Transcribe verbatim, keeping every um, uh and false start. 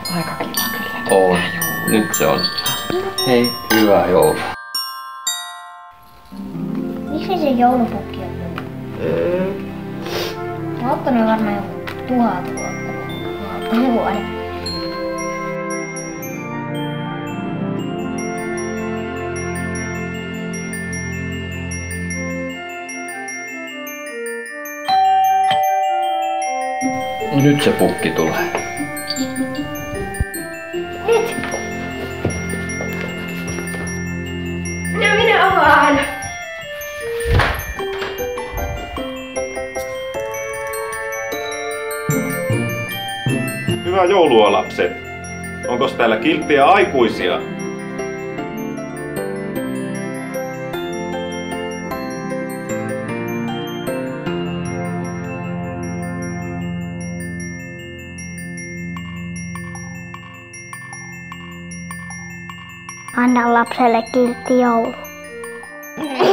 Aika kiva kyllä. On. Nyt se on. Hei, hyvää joulua. Miksi se joulupukki on tullut? Mm. Mä oon ottanut varmaan joku tuhat vuotta. Vuoden. No nyt se pukki tulee. Nyt! No minä avaan! Hyvää joulua, lapset. Onkos täällä kilttiä aikuisia? Anna lapselle kiltti joulu.